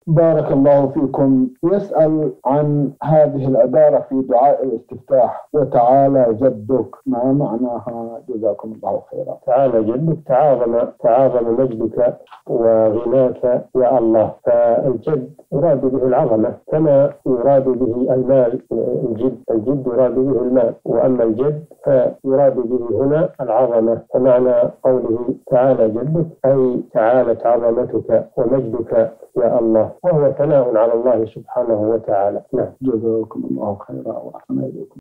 بارك الله فيكم. يسأل عن هذه العبارة في دعاء الاستفتاح: وتعالى جدك، ما معناها؟ جزاكم الله خيرا. تعالى جدك، تعاظم مجدك وغناك يا الله. فالجد يراد به العظمة كما يراد به المال. الجد يراد به المال، وأما الجد فيراد به هنا العظمة. فمعنى قوله تعالى جدك أي تعالت عظمتك ومجدك يا الله، وهو ثناء على الله سبحانه وتعالى. جزاكم الله خيرا وأحسن إليكم.